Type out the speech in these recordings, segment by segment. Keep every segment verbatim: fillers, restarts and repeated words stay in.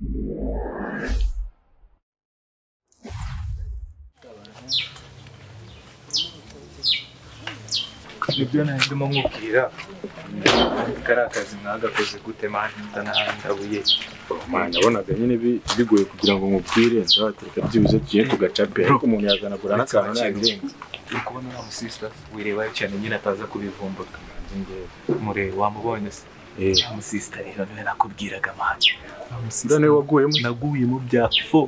Nibyo ndimo nkubwira kari akazi mwagakoze gute mani ndanahandabuye mwana nabonaga nyine bigoye kugira ngo nkubwire nzatereka byibuze tugiye tugacape ariko umuntu yazanagura n'akantu nabirenze uri kubona uriya musista wireba cyane nyine ataza kubivumbura murebe wamubonye se umusista rero niwe nakubwiraga mani umusista niwe waguyemo naguyemo bya fo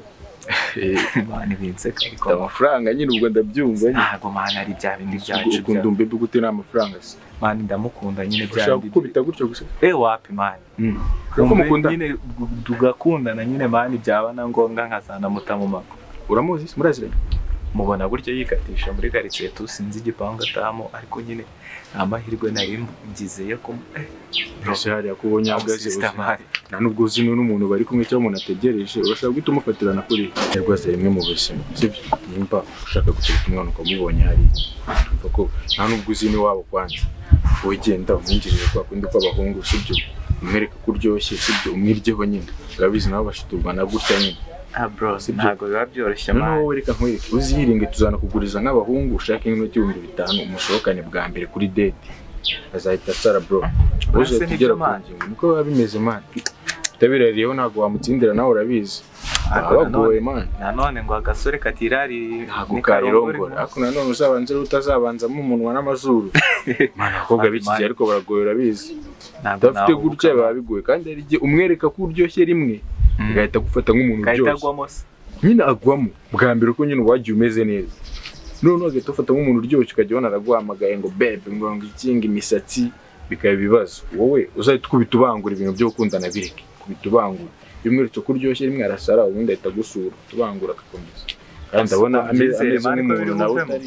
mani binseka ariko amafaranga nyine ubwo ndabyumva ntago mani ari bya bindi byacu ukunda umbebe gute n'amafaranga se mani ndamukunda nyine bya bindi gukubita gutyo gusa eh wapi mani uko mukunda nyine tugakundana nyine mani byaba na ngombwa nkazana mutamu mako uramuzi muraziranye mubona gutyo yikatisha muri quartier tusinzi igipangu atamo ariko nyine amahirwe nari ngizeyo ko ese hari yakubonye agaze nta nubwo uzi n'umuntu bari kumwe cyangwa umuntu ategereje urashaka guhita umufatirana kuri rwose rimwe mu buzima sibyo nimba ushaka guteka umwana ukamubonye hari kuko nta nubwo uzi ni wabo kwanza wigenda umwinjirire kwa kundi kw'abahungu sibyo umwereka ko uryoshye sibyo umwiryeho nyine urabizi nabo bashiturwa na gutya nyine ah bro ntago biba byoroshye mani no wereka nkwereke uzihiringe tuzana kuguriza nk'abahungu ushaka inoti y'ibihumbi bitanu umushokane bwa mbere kuri date azahita sara bro uje tugera ku ngingo niko biba bimeze mani tabirariyeho ntago wamutsindira nawe urabizi abagoye mani nanone ngo agasore katirari ntago kayirongora ariko nanone uzabanze utazabanzamo umunwa n'amazuru mani abakobwa b'iki ariko baragoye urabizi ndafite gutya biba bigoye kandi hari igihe umwereka ko uryoshye rimwe gahita gufata nk'umuntu uryoshye nyine agwamo bwa mbere uko nyine wagiye umeze neza none agahita ufata nk'umuntu uryoshye ukajya ubona araguhamagaye ngo bebe ngo ngo ikinga imisatsi bikaba ibibazo wowe uzahita ukubita ubangura ibintu byo gukundana bireke kubita ubangura bimweretse ko uryoshye rimwe arasara ubundi ahita agusura tubangura agakomeza kandi ndabona ameze nk'umuntu nawe utari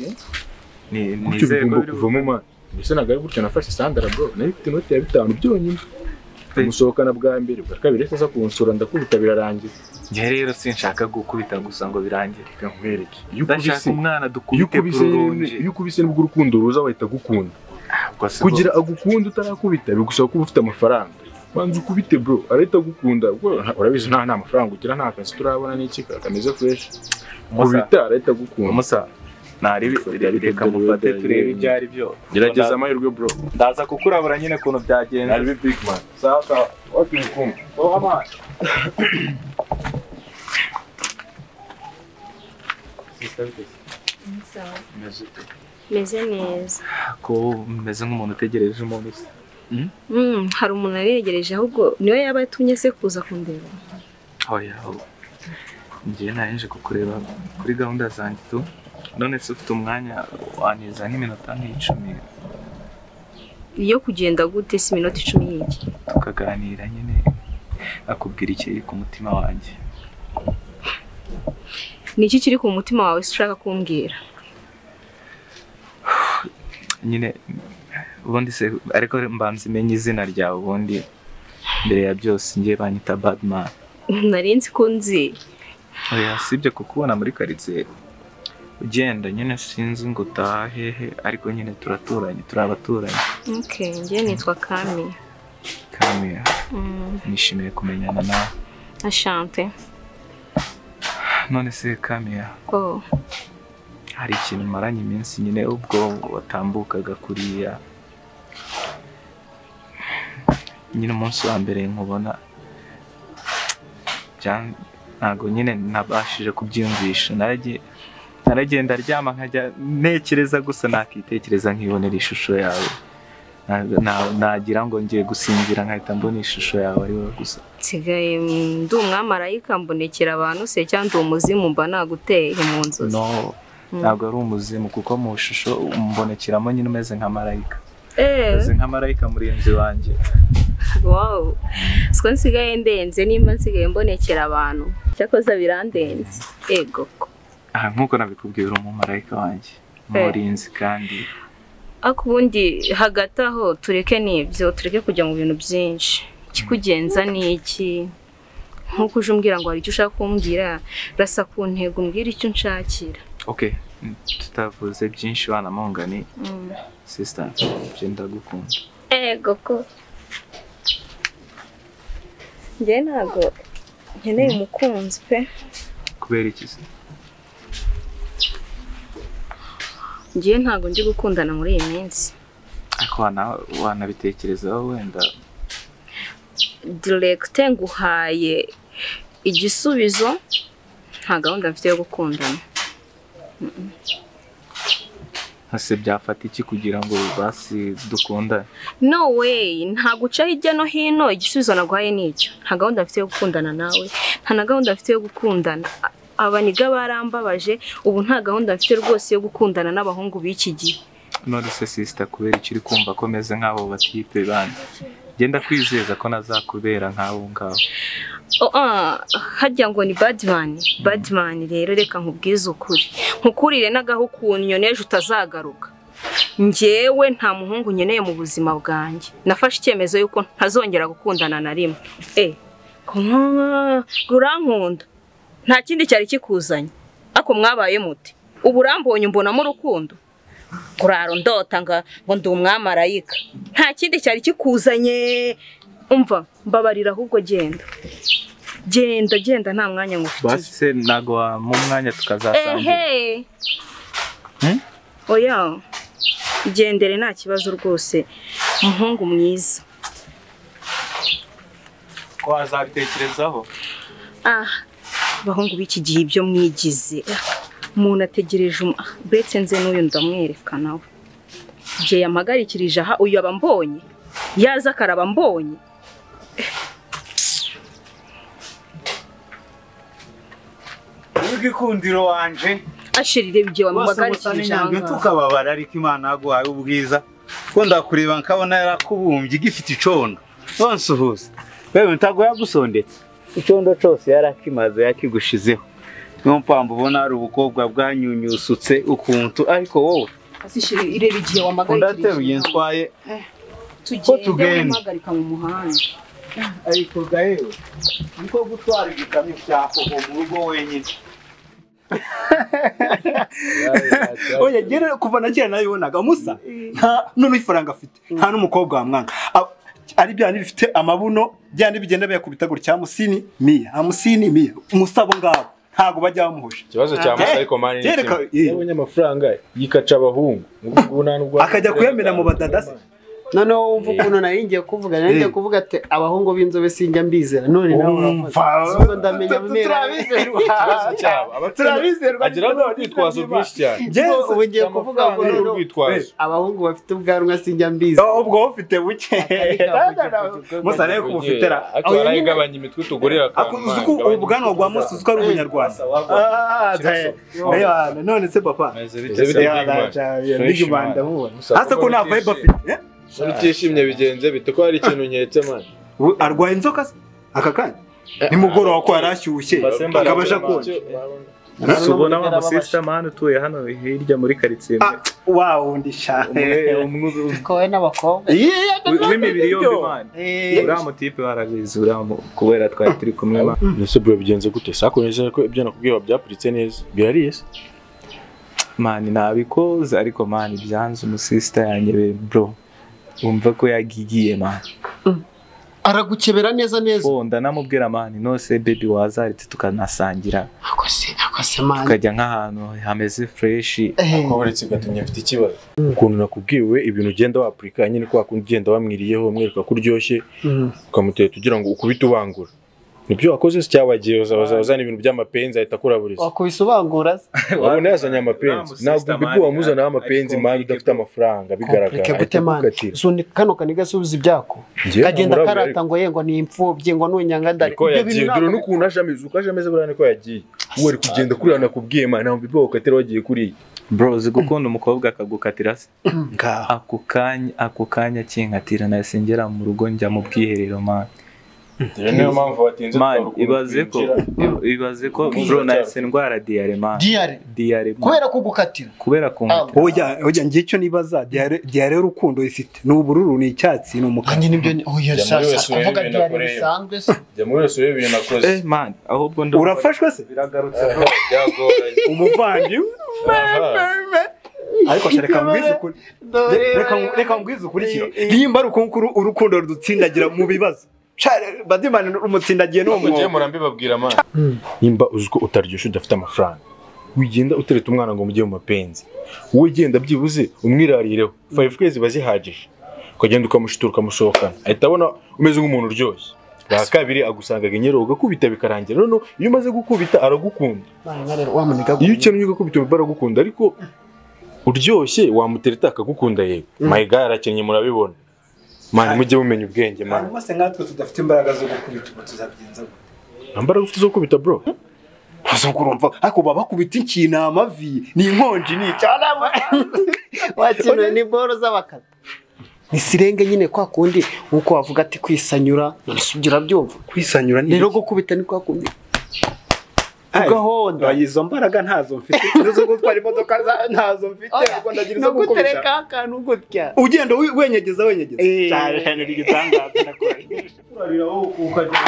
nizere ko kuvamo mani ndetse nagari gutyo nafashe Sandra bro nari mfite inoti ya bitanu byonyine umusohokana bwa mbere bwa kabiri ese kunsura ndakubita birarangiye nge rero sinshaka gukubita gusa ngo birangire nkwereke ndashaka umwana dukubite turunje iyo ukubise nibwo urukundo ruza wahita gukunda kugira agukunda utarakubita bigusaba kuba ufite amafaranga banza ukubite bro arahita gukunda urabizi nta nta mafaranga ugira nta kazi turabona n'iki kameze fresh kubita arahita gukunda umusa nari reka mufate turebe ibyo ari byo gerageza amahirwe bro ndaza kukurabura nyine kuntu byagenze ari big man sawa sawa watu mkumu oh man meze neza ko meze nk'umuntu utegereje umuntu se mm hari umuntu aregereje ahubwo niwe yaba yatumye se kuza kundeba oya ngiye naje kukureba kuri gahunda zanjye tu none se ufite umwanya waniza nk'iminota nk'icumi iyo kugenda gute si iminota icumi y'iki tukaganira nyine akubwira ikiri ku mutima wanjye niki kiri ku mutima wawe ushaka kumbwira nyine ubundi se ariko mbanze menye izina ryawe ubundi mbere ya byose ngiye banyita Badman narinzi ko nzi oya sibyo kukubona muri quartier ugenda nyine sinzi ngo utahehe ariko nyine turaturanye turabaturanyi okay ngiye nitwa Kami Kami nishimiye kumenyana nawe ashante none se Kami oh hari ikintu maranye iminsi nyine ubwo watambukaga kuriya nyine umunsi wa mbere nkubona ntago nyine nabashije kubyiyumvisha naragiye naragenda aryama nkajya ntekereza gusa nakitekereza nkibonera ishusho yawe nagira ngo ngiye gusinzira nkahita mbona ishusho yawe ari wowe gusa nsigaye ndi umwamarayika mbonekera abantu se cyangwa ndi umuzimu mba naguteye mu nzozi no ntabwo ari umuzimu kuko mu shusho mbonekiramo nyine umeze nka marayika umeze nka marayika murinzi wanjye wow siko nsigaye ndenze nimba nsigaye mbonekera abantu cyakoze birandenze ego aha nkuko nabikubwiye uri umumarayika wanjye murinzi kandi akubundi hagati aho tureke nibyo tureke kujya mu bintu byinshi kikugenza niki nkuko uje umbwira ngo hari icyo ushaka kumbwira rasa ku ntego umbwira icyo nshakira okay tutavuze byinshi wana mongani sister je ndagukunda ego ko nge ntago nkeneye umukunzi pe. Kubera iki se? Ngiye ntago ndi gukundana muri iyi minsi. Ariko wana wanabitekerezaho wenda. Direct nguhaye igisubizo nta gahunda mfite yo gukundana. Hase byafata iki kugira ngo basi dukundane? No way, nta guca hirya no hino igisubizo naguhaye n'icyo. Nta gahunda mfite yo gukundana nawe, nta na gahunda mfite yo gukundana. Abaniga barambabaje, ubu nta gahunda mfite rwose yo gukundana n'abahungu b'iki gihe. None se sister kubera iki uri kumva ko meze nk'abo batipe bandi? Genda kwizeza ko nazakubera nk'abo ngabo. Oh ah, hajya ngo ni badman, badman rero reka nkubwize ukuri. Nkukurire n'agahu kunyo neje utazagaruka. Njyewe nta muhungu nyeneye mu buzima bwanjye. Nafashe icyemezo yuko ntazongera gukundana na rimwe. Eh, urankunda. Nta kindi cyari kikuzanye. Ako mwabaye muti. Ubu urambonye mbona mu rukundo. Kuraro ndota nga ngo ndi umwamarayika. Nta kindi cyari kikuzanye. Umva, mbabarira ahubwo genda. Genda genda nta mwanya ngufite. Basi se nago mu mwanya tukazasangira. Ehe. Hmm? Oya. Gendere nta kibazo rwose. Muhungu mwiza. Ko azabitekerezaho. Ah, bahungu b'iki gihe ibyo mwigize. Umuntu ategereje betse nze n'uyu ndamwerekana we. Je yamagarikirije aha uyu abambonye. Yaza karaba mbonye. Ugikundiro wanje ashirire bigiye wamagarikirije aha. Tukababara ariko Imana yaguhaye ubwiza. Ko ndakureba nkabona yarakubumbye igifite icondo. Bonse uhuze. Wewe ntago yagusondetse. Icondo cyose yarakimaze yakigushizeho. Niyo mpamvu ubona ari ubukobwa bwanyunyusutse ukuntu ariko wowe ashirire bigiye wamagarikirije. Ndateruye ntwaye. Tugende wamagarika mu muhanda. Ariko gahewe niko gutwara igikamyo cyako mu rugo wenyine. Oya gere kuva na cyane nayibonaga Musa nta none ifaranga afite nta n'umukobwa wamwanga ari byandi bifite amabuno byandi bigenda byakubita gutya musini mia amusini mia umusabo ngabo ntago bajya bamuhosha. Ikibazo cya Musa ariko mani ni yabonye amafaranga yikaca abahungu ubwo nta nubwo akajya kuyamena mu badadase. None wumva ukuntu naringiye kuvuga naringiye kuvuga ate abahungu b'inzobe sinjya mbizera none nawe urafata ndamenya mera ikibazo cyabo turabizerwa agira ngo kwitwazo byinshi cyane. Yes ubu ngiye kuvuga ngo rero kwitwazo abahungu bafite ubwanwa sinjya mbizera. Ubwo ufite buke Musa nayo kumufitera aho yarayigabanya imitwe tugorera akuzi ko ubwanwa bwa Musa uko ari umunyarwanda. Ah ah none se papa big man ndabona hasa ko nta vibe afite. Utishimye bigenze bite ko hari ikintu nketse man. Arwaye inzoka se aka kanya nimugoroba ko yarashyushye akabasha konje. Subona wa sister man utuye hano hirya muri quartier. Wow ndishane kowe n'abakobwa w'imibiri yombi man. Ura mutipe warabizi ura kubera twari turi kumwe man. Nese bro bigenze gute sakoneza ko ibyo nakubwiye byapuritse neza birariye se man nabikoze ariko man byanze umu sister yanyebe bro. Umva ko yagigiye man. Aragukebera neza neza. Oh ndanamubwira man no se baby wazaritse tukanasangira. Akose akose man. Tukajya nk'ahantu hameze fresh. Ko uretse gatumye mfite ikibazo. Ukuntu nakubwiwe ibintu ugenda wa Afrika nyine kwa kundi ugenda wamwiriyeho mwereka kuryoshye. Ukamuteye tugira ngo ukubite ubangura. Nibyo wakoze se cyabagiye uzazana ibintu by'amapenzi ahita kuraburiza. Wakubisubangura se. Wabone yazanye amapenzi. Ntabwo bibu wamuzana amapenzi mandi udafite amafaranga bigaragara. Sundi kano kaniga subiza ibyako. Kagenda karata ngo yengo ni imfubye ngo nunyangandari. Ibyo bintu dore n'ukuntu ashamize uko ashamize burane ko yagiye. Uwo ari kugenda kurana kubwiye mana ntabwo bibu wakatera wagiye kuri. Bro zigukunda umukobwa akagukatira se. Ako kanya ako kanya kinkatira na singera mu rugo njya mu bwiherero man. Niyo mpamvu watinze man ibaze ko ibaze ko bro na indwara diare man. Diare diare kubera kugukatira kubera kunkatira. Oya oya ngiye cyo nibaza diare diare rukundo ifite n'ubururu ni icyatsi n'umukara. Kandi nibyo oya sasa kuvuga diare bisanzwe se. Jya muri wese ibintu nakoze. Eh man ahubwo ndo urafashwe se biragarutse bro byagoranye. Umuvandi ariko shareka mbwize ukuri reka reka mbwize ukuri kiro nimba urukundo rudutsindagira mu bibazo Badimani umutsindagiye no mu mugiye murambe babwira mana nimba uziko utaryoshe udafite amafaranga wigenda utereta umwana ngo mujye mu mapenzi wowe genda byibuze umwirarireho five kwezi bazihagije ukagenda ukamushitura ukamusohokana ahita abona umeze nk'umuntu uryoshye bwa kabiri agusanga genyero ugakubita bikarangira none iyo umaze gukubita aragukunda iyo ukeneye ugakubita baragukunda ariko uryoshye wamutereta akagukunda yego my god arakennye murabibona mani mujye mumenya ubwenge mani mase nkatwe tudafite imbaraga zo gukubita ubu tuzabigenza ambara ufite zo gukubita bro azo kurumva ariko baba kubita ikintu amavi ni inkonji ni cyane wakino ni boro z'abakata ni sirenge nyine kwa kundi uko wavuga ati kwisanyura nasugira byumva kwisanyura ni rero gukubita ni kwa kundi ugahonda izo mbaraga ntazo mfite nizo gutwara imodoka ntazo mfite ariko ndagira izo gukubita gutereka akantu gutya ugenda wenyegeza wenyegeza cyane cyane rigitangaza nakora urarira wowe ukajya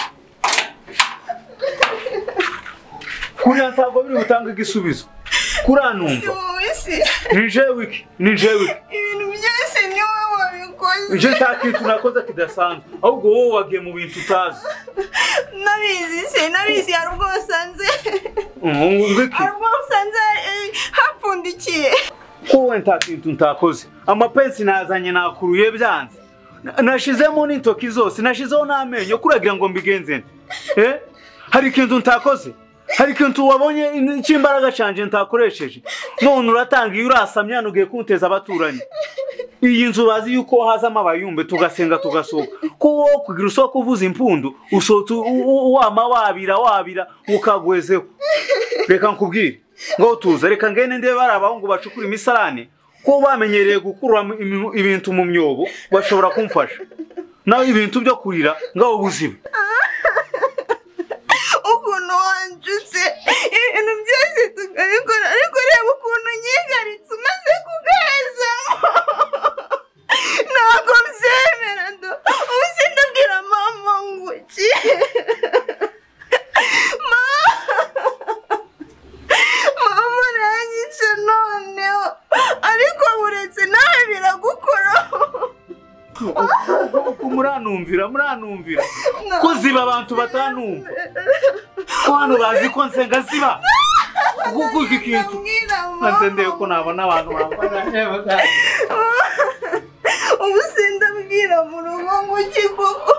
kuri ntago biri gutanga igisubizo kuranumva nije wiki nije wiki ibintu byose ni wowe wabikoze je takitu nakoze kidasanzwe ahubwo wowe wagiye mu bintu utazi nabizi se nabizi hari ubwo wasanze ngwiki hari ubwo wasanze hapfundikiye wowe ntakitu ntakoze amapensi nazanye nakuruye byanze nashizemo n'intoki zose nashizeho n'amenyo kuragira ngo mbigenze eh hari ikintu ntakoze hari ikintu wabonye ikimbaraga canje ntakoresheje none uratanga iyo urasamye yanugiye kunteza abaturanyi iyi nzu bazi yuko hazama abayumbe tugasenga tugasohoka ko kugira usoko kuvuza impundu ushotse wama wabira wabira ukagwezeho reka nkubwire ngo tuza reka ngene ndebe barabahungu bacukura imisarane ko bamenyereye gukura ibintu mu myobo bashobora kumfasha nawe ibintu byo kurira ngaho buziba ukuntu wanjutse ibintu byose tukabikora ariko reba ukuntu nyigaritse umaze kugahezamo ntabwo mbyemera do ubu sindabwira mama ngo iki mama nanyice noneho ariko buretse nawe biragukoraho muranumvira muranumvira ko ziba abantu batanumva ko hano bazi ko nsenga ziba kuko iki kintu maze ndebe ko nabona abantu bambara ubu sindabwira mu rugo ngo iki koko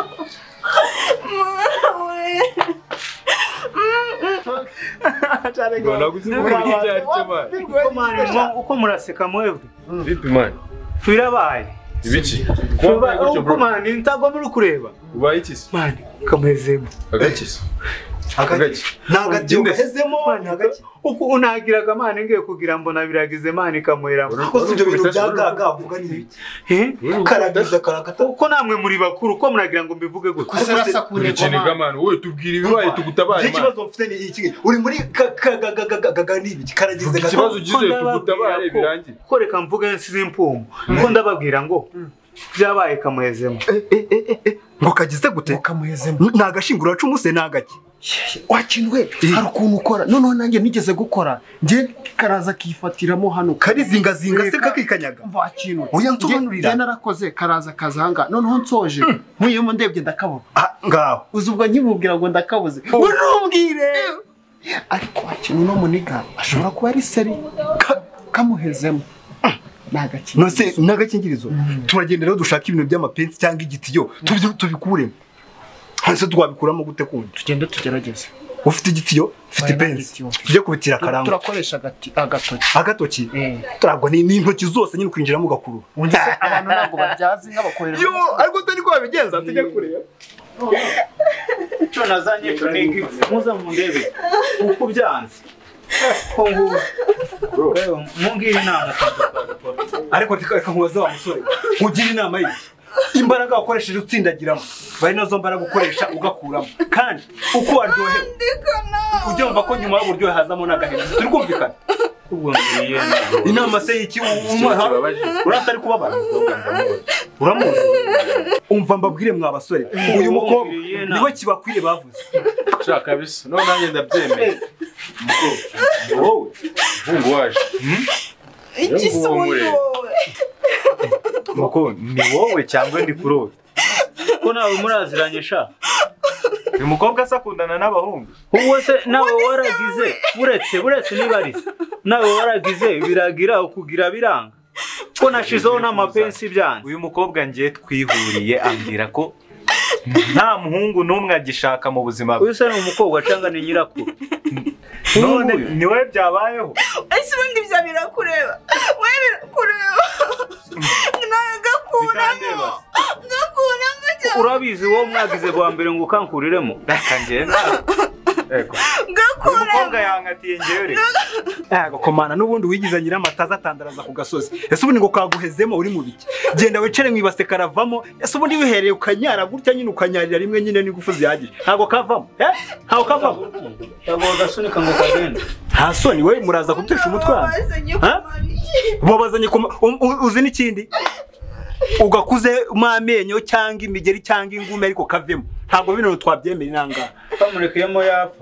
uko muraseka mwebwe bipi man birabaye ibiki uko mani ntago muri kureba ubaye iki se mani kamezemo agakisi agaki nagati ugahezemo nagati uko unagiraga mani ngiye kugira mbona biragize mani kamuhera ko sibyo bintu byagaga avuga ni eh karagiza karagata uko namwe muri bakuru uko muragira ngo mbivuge gute kusarasa kunegoma mani wowe tubwira ibibaye tugutabare mani ikibazo mfite ni iki uri muri kagagaga nibi karagize ikibazo ugize tugutabare birangiye ko reka mvuge nsize impumu ko ndababwira ngo byabaye kamuhezemo ngo kagize gute kamuhezemo nagashingura cumuse nagaki wakinwe hari ukuntu ukora noneho nanjye nigeze gukora nge karaza kifatiramo hano karizinga zinga se kakikanyaga wakinwe oya nsobanurira nge narakoze karaza kazanga noneho nsoje nkuyemo ndebye ndakabura ngaho uzi ubwo nkimubwira ngo ndakabuze urumbwire ariko wakinwe no muniga ashobora kuba ari seri kamuhezemo nagakingirizo nose nagakingirizo turagendera dushaka ibintu by'amapensi cyangwa igitiyo tubikuremo hase twabikuramo gute kundi tugende tugerageze ufite igitiyo ufite pensi tujye kubitira karanga turakoresha agati agatoki agatoki turagwa ni intoki zose nyine kwinjira mu gakuru undise abantu ntabwo babyazi nk'abakorera yo ariko tari ko babigenza tujye kureba cyo nazanye cyo nigi muza mu ndebe uko byanze kongo bro mungira inama ariko reka nkubaza wa musore mugira inama yi imbaraga wakoresheje utsindagiramo bari nazo mbaraga gukoresha ugakuramo kandi uko waryohewe ujye wumva ko nyuma y'uburyohe hazamo n'agahinda turi kumvikana ubwo ngiriye inama se iki umuha uratari kubabara uramuzi umva mbabwire mwa basore uyu mukobwa niwe kibakwiye bavuze shaka kabisa no nanjye ndabyemeye umukobwa wowe bungu waje iki se wowe Moko ni wowe cyangwa ndi kurobe ko nawe muraziranye sha uyu mukobwa asakundana n'abahungu uwo se nawe waragize buretse buretse nibarize nawe waragize biragira ukugira biranga ko nashizeho n'amapensi byanze uyu mukobwa ngiye twihuriye ambwira ko nta muhungu n'umwe agishaka mu buzima bwe uyu se ni umukobwa cyangwa ni nyirakuru none ni we byabayeho ese ubundi bya birakureba we birakureba nawe gakuramo gakuramo cyane urabizi wowe mwagize bwa mbere ngo ukankuriremo ndakangenda ego gakuramo umukobwa yankatiye ngewe Ego komana nubundi wigize nyiramataza atandaraza ku gasozi. Ese ubundi ngo kaguhezemo uri mu biki? Genda wicare mwibase karavamo. Ese ubundi wihereye ukanyara gutya nyine ukanyarira rimwe nyine n'ingufu zihagije. Ntago kavamo. Eh? Ntago kavamo. ntabwo gasunika ngo kagende Nta soni we muraza gutesha umutwe wanyu. Ha? Babazanye kuma uzi n'ikindi? Ugakuze mamenyo cyangwa imigeri cyangwa ingume ariko kavemo. Ntago bino twabyemera inanga. bamurekeyemo yapfa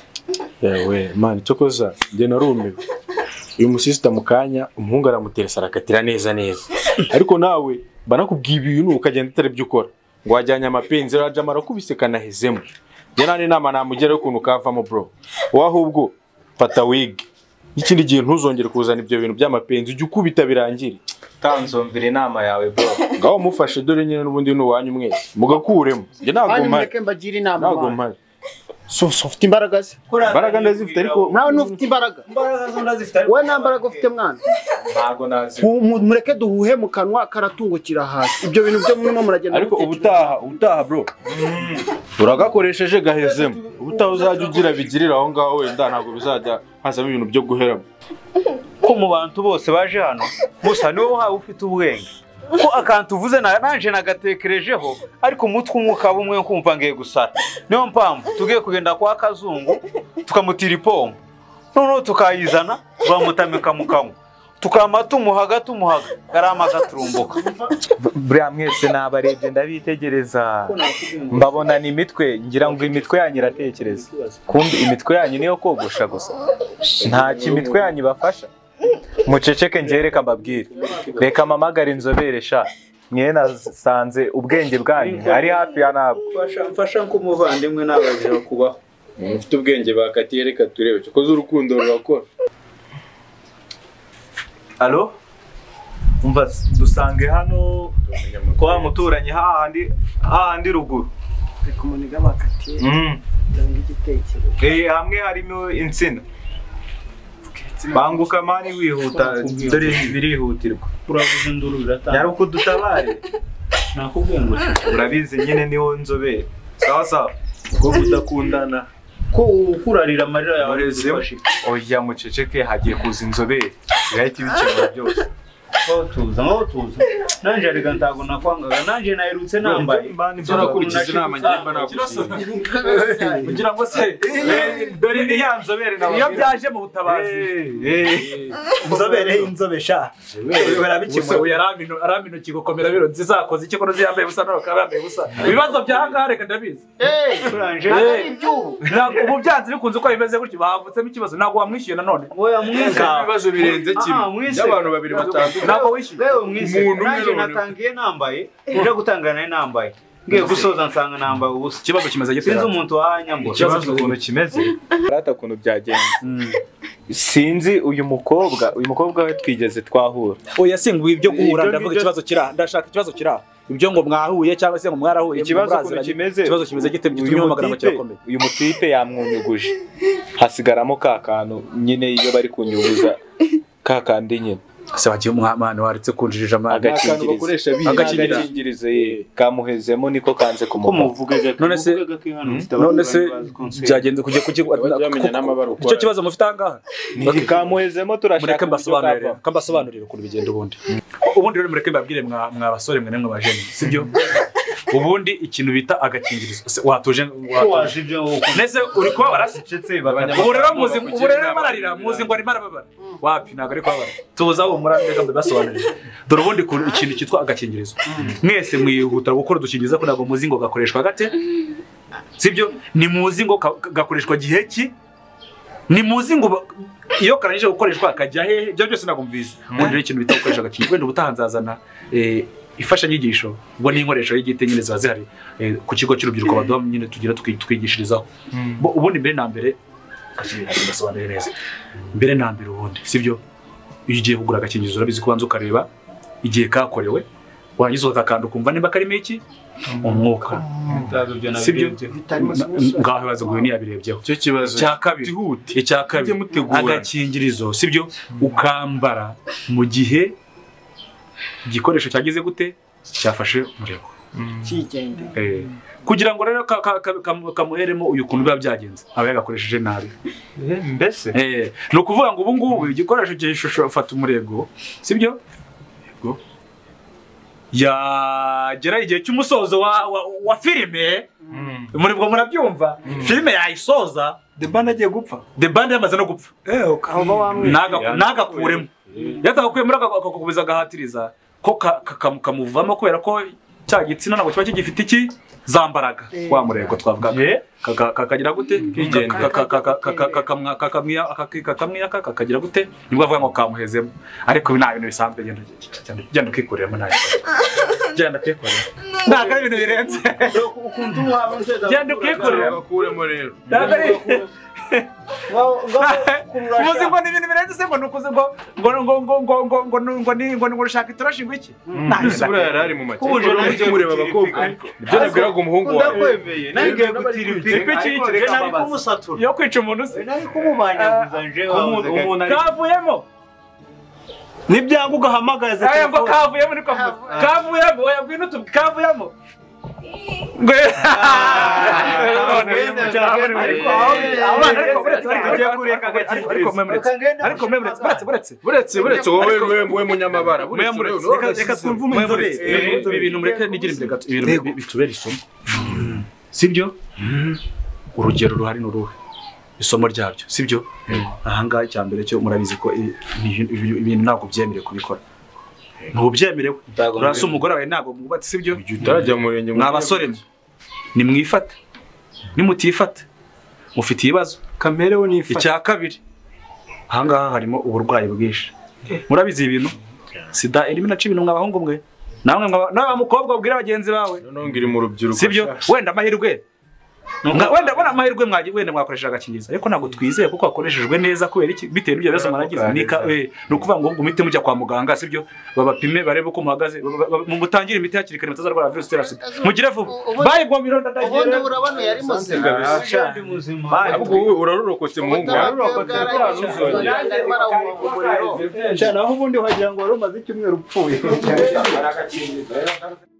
yewe man cyo koza nge narumiwe uyu musista mukanya umuhungu aramutesa arakatira neza neza ariko nawe banakubwiye ibintu ukagenda utari byo ukora ngo wajyanye amapenzi raje amara kubisekana hezemo nge nane nama namugera ukuntu kavamo bro wahubwo fata wig ikindi gihe ntuzongere kuzana ibyo bintu by'amapenzi ujye ukubita birangire tanzomvira inama yawe bro ngaho mufashe dore nyine n'ubundi n'uwanyu mwese mugakuremo nge ntabwo mpari mbagira inama ntabwo mpari so so ufite imbaraga se imbaraga ndazifite ariko nawe ntufite imbaraga imbaraga zo ndazifite we nta mbaraga ufite mwana ntago nazi mureke duhuhe mu kanwa karatungukira hasi ibyo bintu byo murimo muragenda ariko ubutaha ubutaha bro uragakoresheje gahezemo ubutaha uzajya ugira bigirira aho ngaho wenda ntabwo bizajya hazamo ibintu byo guheramo ko mu bantu bose baje hano musa niwe wahawe ufite ubwenge ko akantu uvuze nanje nagatekerejeho ariko umutwe umwuka bumwe nkumva ngiye gusara niyo mpamvu tugiye kugenda kwa kazungu tukamutira ipombo noneho tukayizana bamutamika mu kanwa tukama tumuhaga tumuhaga garama gaturumbuka buriya mwese nabarebye ndabitegereza mbabona ni imitwe ngira ngo imitwe yanyu iratekereza kumbi imitwe yanyu niyo kogosha gusa nta kimitwe yanyu bafasha muceceke ngereka mbabwire reka mamagara inzobere sha mwe nasanze ubwenge bwanyu ari hafi ya nabo mfasha ko umuvandimwe nabaje kubaho ufite ubwenge bakatiye reka turebe cyo koza urukundo rurakora Allo umva dusange hano kwa muturanye hahandi hahandi ruguru kumuniga bakatiye mm cyangwa igitekerezo eh hamwe harimo insina banguka mani wihuta dore birihutirwa uravuze nduru biratanga yari uko dutabare nakubwiye ngo urabizi nyine niwo nzobere sawa sawa ubwo budakundana ko ukurarira amarira yawe Orezemo. Oya muceceke hagiye kuza inzobere birahita ibikemura byose aho tuza aho tuza nanje arega ntago nakwangaga nanje naherutse nambaye turakurikiza inama ngimba nagusiga kugira ngo se dore ni ya nzobere nawe iyo byaje mu butabazi Inzobere inzobe sha. Barabikimwe. uyu aramino aramino kigokomera biro zizakoze iki kono ziyambaye busa no kabambaye busa ibibazo byahanga reka ndabizi eh turanje ibyubu ntabwo ubu byanze bikunze ko bimeze gutyo bavutsemo ikibazo ntabwo wamwishyuye nanone oya mwiza ibibazo birenze kimwe by'abantu babiri batandukanye ntabwo wishyuye wewe mwiza Umuntu umwe nanje none. natangiye nambaye uje gutangana nambaye ngiye gusoza nsanga nambaye ubusa ikibazo kimeze gite sinzi umuntu wahanyambo ikibazo ukuntu kimeze rata ukuntu byagenze sinzi uyu mukobwa uyu mukobwa we twigeze twahura oya singuye ibyo guhura Ibyo ndavuga ngibyo- ikibazo kira ndashaka ikibazo kira ibyo ngo mwahuye cyangwa se ngo mwarahuye ikibazo ukuntu muraziranye. kimeze ikibazo kimeze gite uyu gitumye amagara mutipe- kirakomeye uyu mutipe yamwunyuguje hasigaramo ka kantu nyine iyo bari kunyuguza ka kandi nyine se wagiye umwana waretse kunjirije amana akantu bakoresha biga Agakingirizo. agakingirizo ye kamuhezemo niko kanze ko kumuva muvugaga None se- none se byagenze kujya kuki Bajya n'amabara ukora. icyo kibazo mufite ahangaha ni kamuhezemo turashaka mureke uburyo mbasobanurire kavamo. kambasobanurire ukuntu bigenda ubundi ubundi rero mureke mbabwire mwa mwa basore mwe nemwe bajene sibyo ubundi ikintu bita agakingirizo Se, watuje watuje ibyo nese uri kuba barasi Cetse ubu rero muzi ubu rero mararira muzi ngo ari marababara wapi ntabwo ari kwabara tuza uwo murandeka mbasobanurire dore ubundi ku ikintu cyitwa agakingirizo mwese mwihutira gukora udukingirizo ko ntabwo muzi ngo gakoreshwa gate sibyo ni muzi ngo ka- gakoreshwa gihe ki ni muzi ngo ba- iyo karangije gukoreshwa kajya hehe ibyo byose ntabwo mbizi ubundi rero ikintu bita gukoresha agakingirizo wenda ubutaha nzazana eh, ifashanyigisho ubwo ni inkoresho y'igite nyine ziba zihari ku kigo cy'urubyiruko baduha nyine tugira twigishirizaho ubundi mbere na mbere ndasobanurira neza mbere na mbere ubundi sibyo iyo ugiye kugura agakingirizo urabizi kubanza ukareba igihe kakorewe warangiza ukakanda ukumva niba karimo iki umwuka sibyo ngaho baza guhe niyabirebyeho cyo kibazo cya kabiri icya kabiri agakingirizo sibyo ukambara mu gihe igikoresho cyagize gute cyafashe umurego kigende eh kugira ngo rero kamuheremo uyu kuntu biba byagenze aba yagakoresheje nabi mbese eh no kuvuga ngo ubu ngubu igikoresho cy'ishusho afata umurego sibyo yego yagera igihe cy'umusozo wa wa filime muri bwo murabyumva filime yayisoza the band agiye gupfa the band yamaze no gupfa eh ukaba wamwe naga nagakuremo yatakuye muri akakubiza gahatiriza ko kamuvamo kubera ko cya gitsina nabo kiba kigifite iki zambaraga wa murego twavuga kakagira gute kakamwa kakamwiya kakamwiya kakagira gute nibwo avuga ngo kamuhezemo ariko bina bintu bisanzwe genda genda ukikoreramo nayo genda ukikorera ntaga ibintu birenze ukuntu waba genda ukikorera bakuremo rero muzi ngo ni ibintu birenze se ngo nukuze ngo ngo ngo ngo ngo ngo ngo ngo ni ngo ngo ushaka itoroshi ngo iki ntabwo yarari mu make uje n'ujye mureba abakobwa ibyo nabwira ngo umuhungu wawe ndakwemeye nangiye gutira ipiki ipiki nari kumusatura yo kwica umuntu se nari kumubanya nje umuntu kavuyemo nibyangu ugahamagaza aya ngo kavuyemo niko kavuyemo oya ngwino tu kavuyemo ngo ariko buretse buretse buretse wowe wowe munyamabara reka twumve umunzobere ibintu mureke nigire imbere gato ibintu bitubera isomo sibyo urugero ruhari n'uruhe isomo ryabyo sibyo aha ngaha icya mbere cyo murabizi ko ibintu ntabwo byemerewe kubikora ntubyemerewe urasa umugore wawe ntabwo mwubatse sibyo utarajya mu murenge mwabasore ni mwifata nimutifata mufite ibibazo kamerewe nifata icya kabiri aha ngaha harimo uburwayi bwinshi murabizi ibintu sida irimo inaca ibintu mwabahungu mwe namwe n'abamukobwa ubwira bagenzi bawe nongiri mu rubyiruko sibyo wenda amahirwe wenda bona amahirwe mwagiye wenda mwakoresha agakingirizo ariko ntabwo twizeye kuko akoreshejwe neza kubera iki bitewe n'ibyo bibazo mwaragize nika no kuvuga ngo umite mujya kwa muganga sibyo babapime barebe uko muhagaze mu mutangira imiti hakiri kare mutazarwara virus itera sida mugire vuba bayi gomiro ndadagira ubundi urabona yari muzima ahubwo wowe urarurokotse muhungu urarurokotse cyane aho ubundi wagira ngo wari umaze icyumweru upfuye